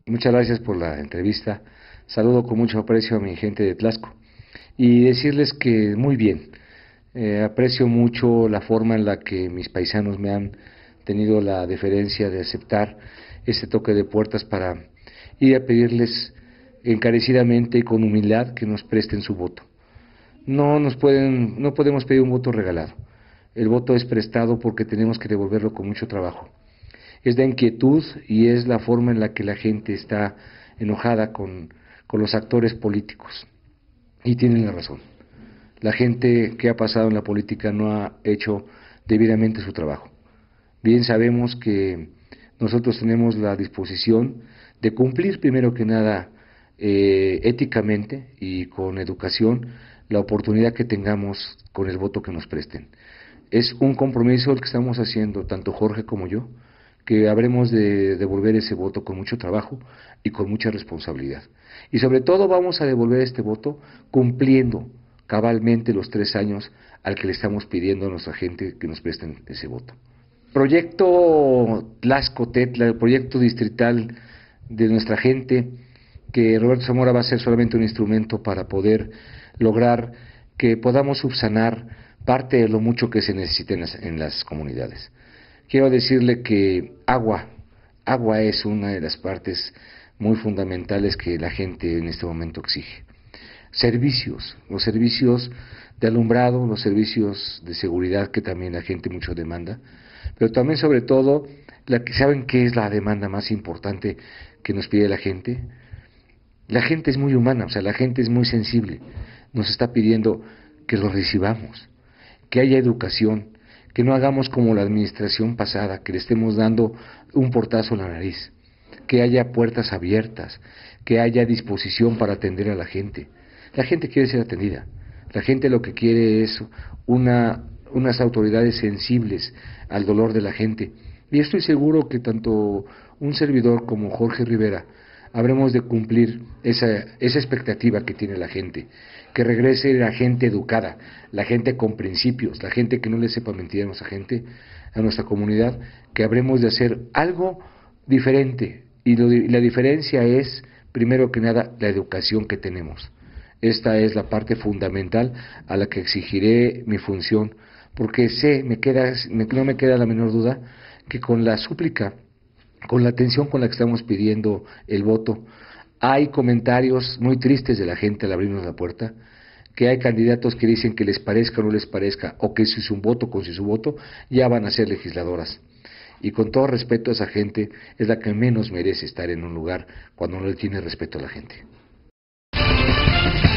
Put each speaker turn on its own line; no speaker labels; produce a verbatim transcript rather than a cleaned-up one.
Muchas gracias por la entrevista. Saludo con mucho aprecio a mi gente de Tlaxco y decirles que muy bien. Eh, aprecio mucho la forma en la que mis paisanos me han tenido la deferencia de aceptar este toque de puertas para ir a pedirles encarecidamente y con humildad que nos presten su voto. No nos pueden, no podemos pedir un voto regalado. El voto es prestado porque tenemos que devolverlo con mucho trabajo. Es la inquietud y es la forma en la que la gente está enojada con, con los actores políticos. Y tienen la razón. La gente que ha pasado en la política no ha hecho debidamente su trabajo. Bien sabemos que nosotros tenemos la disposición de cumplir primero que nada eh, éticamente y con educación la oportunidad que tengamos con el voto que nos presten. Es un compromiso el que estamos haciendo, tanto Jorge como yo, que habremos de devolver ese voto con mucho trabajo y con mucha responsabilidad. Y sobre todo vamos a devolver este voto cumpliendo cabalmente los tres años al que le estamos pidiendo a nuestra gente que nos presten ese voto. Proyecto Tlaxco-Tetla, el proyecto distrital de nuestra gente, que Roberto Zamora va a ser solamente un instrumento para poder lograr que podamos subsanar parte de lo mucho que se necesita en las, en las comunidades. Quiero decirle que agua, agua es una de las partes muy fundamentales que la gente en este momento exige. Servicios, los servicios de alumbrado, los servicios de seguridad que también la gente mucho demanda, pero también sobre todo, la que ¿saben qué es la demanda más importante que nos pide la gente? La gente es muy humana, o sea, la gente es muy sensible, nos está pidiendo que lo recibamos, que haya educación, que no hagamos como la administración pasada, que le estemos dando un portazo en la nariz, que haya puertas abiertas, que haya disposición para atender a la gente. La gente quiere ser atendida, la gente lo que quiere es una, unas autoridades sensibles al dolor de la gente. Y estoy seguro que tanto un servidor como Jorge Rivera habremos de cumplir esa, esa expectativa que tiene la gente, que regrese la gente educada, la gente con principios, la gente que no le sepa mentir a nuestra gente, a nuestra comunidad, que habremos de hacer algo diferente, y lo, la diferencia es, primero que nada, la educación que tenemos. Esta es la parte fundamental a la que exigiré mi función, porque sé, me queda, me, no me queda la menor duda, que con la súplica, con la atención con la que estamos pidiendo el voto, hay comentarios muy tristes de la gente al abrirnos la puerta, que hay candidatos que dicen que les parezca o no les parezca, o que si su voto con si su voto, ya van a ser legisladoras. Y con todo respeto a esa gente, es la que menos merece estar en un lugar cuando no le tiene respeto a la gente.